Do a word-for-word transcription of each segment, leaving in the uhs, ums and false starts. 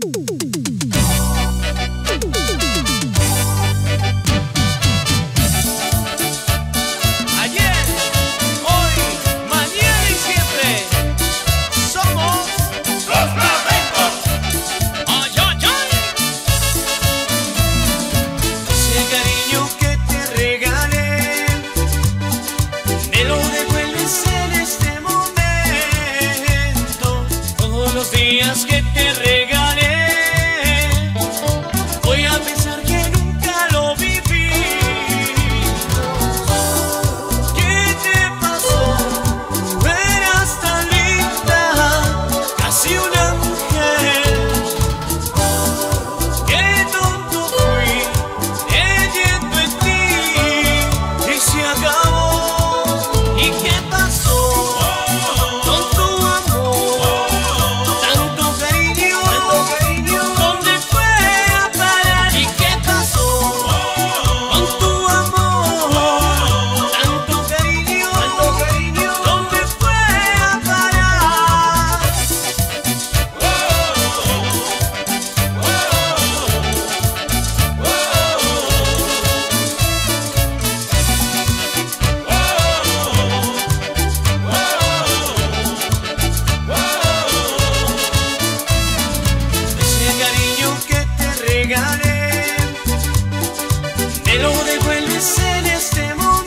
Días que te regalé, voy a pensar que nunca lo viví. ¿Qué te pasó? Tú eras tan linda, casi un ángel. Qué tonto fui, creyendo en ti, y se acabó. ¿Y qué pasó? Me lo devuelves en este momento.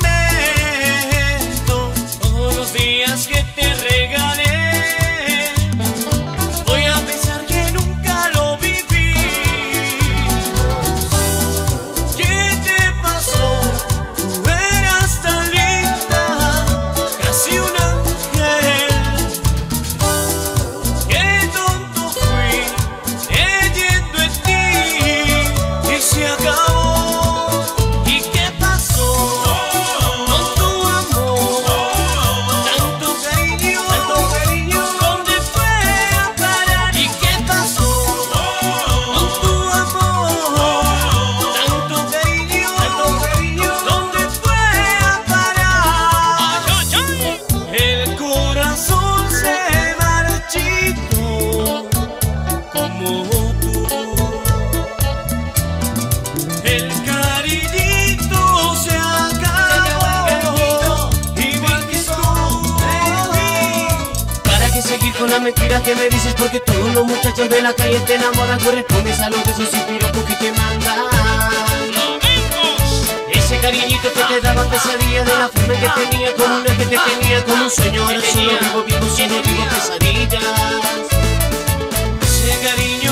Todos los días que te regalé, voy a pensar que nunca lo viví. ¿Qué te pasó? Tú eras tan linda, casi un ángel. Qué tonto fui, creyendo en ti, y se acabó. El cariñito se acabó, igual que tú en mí. ¿Para qué seguir con la mentira que me dices? Porque todos los muchachos de la calle te enamoran. Correspondes a los besos y piropos que te mandan. Ese cariñito que te daba pesadilla, de la forma que tenía, con una que te tenía, como un sueño. Ahora solo vivo, vivo, solo vivo pesadillas. Ese cariño